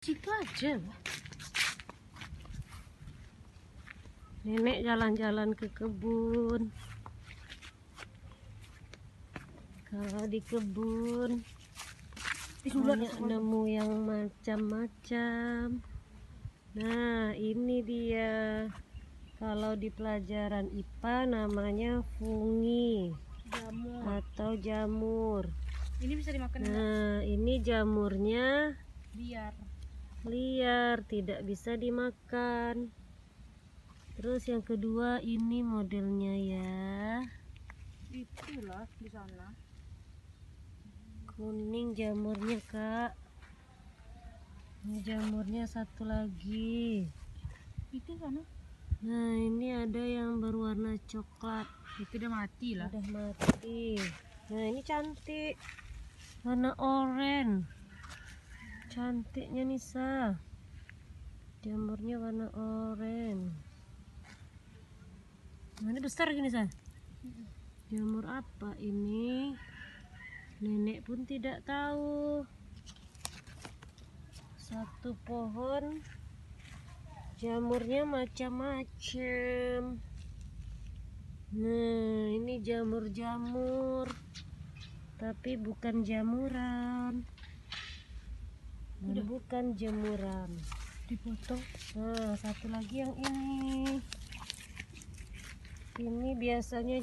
Gitu aja. Nenek jalan-jalan ke kebun. Kalau di kebun banyak nemu yang macam-macam. Nah, ini dia. Kalau di pelajaran IPA namanya fungi atau jamur. Ini bisa dimakan. Nah, ini jamurnya liar, tidak bisa dimakan. Terus yang kedua ini modelnya ya. Itulah di sana. Kuning jamurnya, Kak. Ini jamurnya satu lagi. Itu sana. Nah, ini ada yang berwarna coklat. Itu udah mati lah. Udah mati. Nah, ini cantik. Warna oranye. Cantiknya Nisa. Jamurnya warna oranye. Nah, ini besar gini, Sa. Jamur apa ini? Nenek pun tidak tahu. Satu pohon jamurnya macam-macam. Nah, ini jamur-jamur, tapi bukan jamuran. Bukan jemuran. Dipotong. Nah, satu lagi yang ini. Ini biasanya